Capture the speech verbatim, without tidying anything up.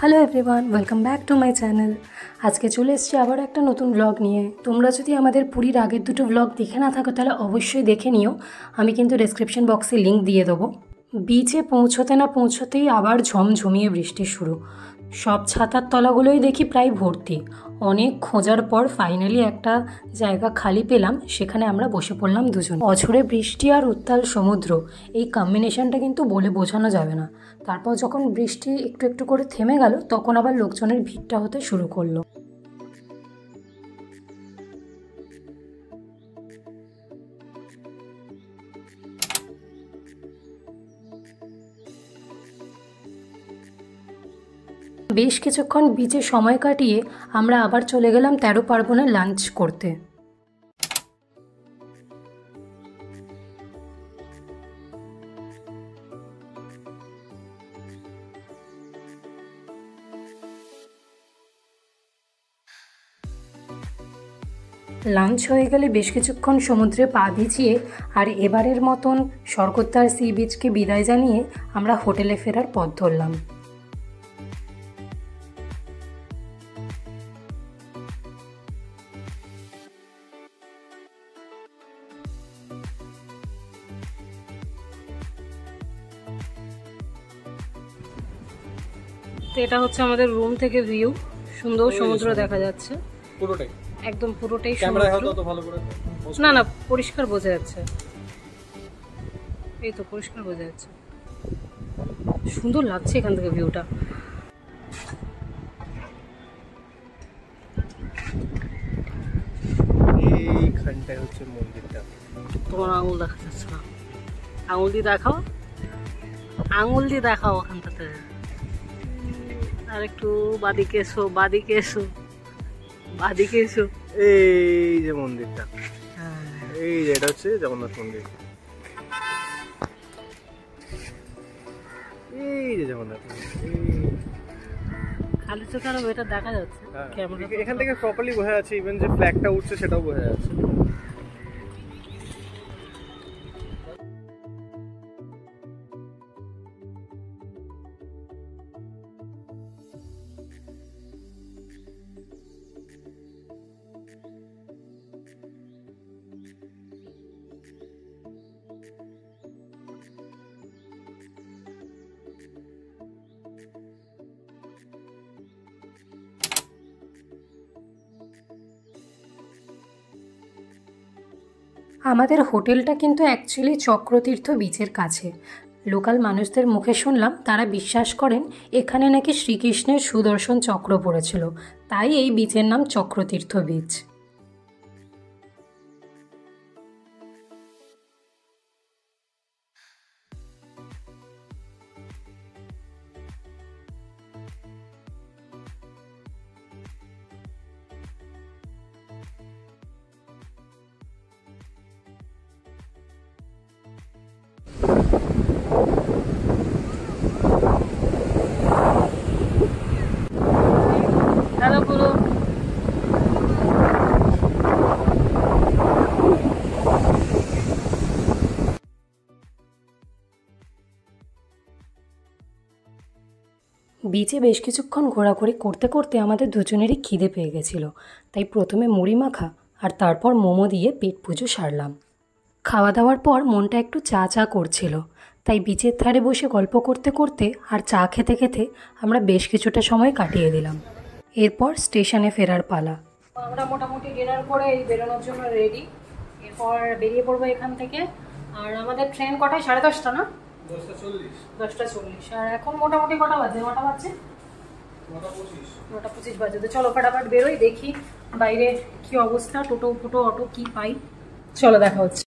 Hello everyone, welcome back to my channel. আজকে চলে এসেছি আবার একটা নতুন ব্লগ নিয়ে। তোমরা যদি আমাদের পুরীর আগের দুটো ব্লগ দেখে না থাকো তাহলে অবশ্যই দেখে নিও। আমি কিন্তু ডেসক্রিপশন বক্সে লিঙ্ক দিয়ে দেবো। বিচে পৌঁছতে না পৌঁছতেই আবার ঝমঝমিয়ে বৃষ্টি শুরু। সব ছাতার তলাগুলোই দেখি প্রায় ভর্তি। অনেক খোঁজার পর ফাইনালি একটা জায়গা খালি পেলাম, সেখানে আমরা বসে পড়লাম দুজন। অঝোরে বৃষ্টি আর উত্তাল সমুদ্র, এই কম্বিনেশনটা কিন্তু বলে বোঝানো যাবে না। তারপর যখন বৃষ্টি একটু একটু করে থেমে গেল তখন আবার লোকজনের ভিড়টা হতে শুরু করলো। বেশ কিছুক্ষণ বিচে সময় কাটিয়ে আমরা আবার চলে গেলাম তেরো পার্বণে লাঞ্চ করতে। লাঞ্চ হয়ে গেলে বেশ কিছুক্ষণ সমুদ্রে পা ভিজিয়ে আর এবারের মতন স্বর্গদ্বার সি বিচকে বিদায় জানিয়ে আমরা হোটেলে ফেরার পথ ধরলাম। তো এটা হচ্ছে আমাদের রুম থেকে ভিউ, সুন্দর সমুদ্র দেখা যাচ্ছে পুরোটাই, একদম পুরোটাই ক্যামেরায় হয়তো তো ভালো করে না না পরিষ্কার বোঝা যাচ্ছে, এই তো পরিষ্কার বোঝা যাচ্ছে, সুন্দর লাগছে এখান থেকে ভিউটা। এইখানটায় হচ্ছে মন্দিরটা। তোমার আঙুল দেখা যাচ্ছে না, আঙুল দিয়ে দেখাও, আঙুল দিয়ে দেখাও ওখানটাতে। আর একটু বাদিকে এসো, বাদিকে এসো, বাদিকে এসো। এই যে মন্দিরটা, এই যে এটা হচ্ছে জগন্নাথ মন্দির, এই যে জগন্নাথ মন্দির। খালি চোখে আরো এটা দেখা যাচ্ছে, এখান থেকে প্রপারলি বোঝা যাচ্ছে, ইভেন যে ফ্ল্যাগটা উঠছে সেটাও বোঝা যাচ্ছে। আমাদের হোটেলটা কিন্তু অ্যাকচুয়ালি চক্রতীর্থ বিচের কাছে। লোকাল মানুষদের মুখে শুনলাম তারা বিশ্বাস করেন এখানে নাকি শ্রীকৃষ্ণের সুদর্শন চক্র পড়েছিল, তাই এই বিচের নাম চক্রতীর্থ বিচ। বিচে বেশ কিছুক্ষণ ঘোরাঘুরি করতে করতে আমাদের দুজনেরই খিদে পেয়ে গেছিলো, তাই প্রথমে মুড়ি মাখা আর তারপর মোমো দিয়ে পেট পুজো সারলাম। খাওয়া দাওয়ার পর মনটা একটু চা চা করছিল, তাই বিচের ধারে বসে গল্প করতে করতে আর চা খেতে খেতে আমরা বেশ কিছুটা সময় কাটিয়ে দিলাম। এরপর স্টেশনে ফেরার পালা। আমরা মোটামুটি ডিনার করে এই বেরোনোর জন্য রেডি, এরপর বেরিয়ে পড়বো এখান থেকে। আর আমাদের ট্রেন কটায়? সাড়ে দশটা না? দশটা চল্লিশ। দশটা চল্লিশ। আর এখন মোটামুটি কটা বাজে? নটা বাজছে, নটা পঁচিশ। নটা পঁচিশ বাজে। তো চলো ফটাফট বেরোই, দেখি বাইরে কি অবস্থা, টোটো ফোটো অটো কি পাই। চলো দেখা হচ্ছে।